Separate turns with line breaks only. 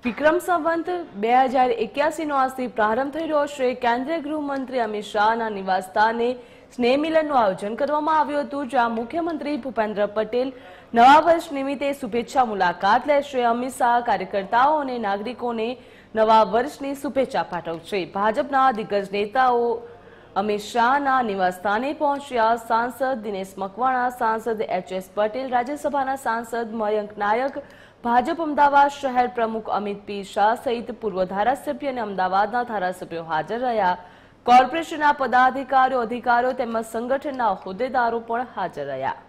વિક્રમ સંવંત 2081નો આજથી પ્રારંભ થઈ રહ્યો છે। કેન્દ્રીય ગૃહમંત્રી અમિત શાહના નિવાસસ્થાને સ્નેહ મિલનનું આયોજન કરવામાં આવ્યું હતું, જ્યાં મુખ્યમંત્રી ભૂપેન્દ્ર પટેલ નવા વર્ષ નિમિત્તે શુભેચ્છા મુલાકાત લેશે। અમિત શાહ કાર્યકર્તાઓ અને નાગરિકોને નવા વર્ષની શુભેચ્છા પાઠવશે। ભાજપના દિગ્ગજ નેતાઓ અમિત શાહના નિવાસસ્થાને પહોંચ્યા। સાંસદ દિનેશ મકવાણા, સાંસદ એચ.એસ. પટેલ, રાજ્યસભાના સાંસદ મયંક નાયક, ભાજપ અમદાવાદ શહેર પ્રમુખ અમિત પી શાહ સહિત પૂર્વ ધારાસભ્ય અને અમદાવાદના ધારાસભ્યો હાજર રહ્યા। કોર્પોરેશનના પદાધિકારીઓ, અધિકારીઓ તેમજ સંગઠનના હોદ્દેદારો પણ હાજર રહ્યા।